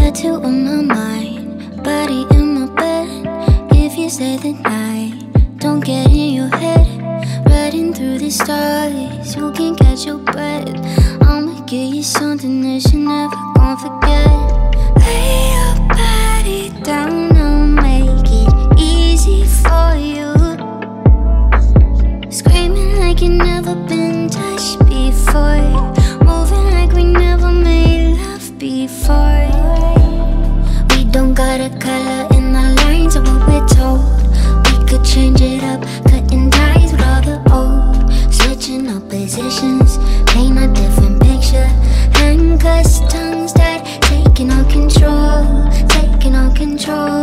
tattoo on my mind, body in my bed. If you say the night, don't get in your head. Riding through the stars, you can catch your breath. I'ma give you something that you never gon' forget. Lay your body down, I'll make it easy for you. Screaming like you never been touched before, moving like we never made love before. We don't got a color in the lines of what we're told. We could change it up, cutting ties with all the old, switching up positions, paint a different picture. Handcuffs, tongues that taking on control, taking on control.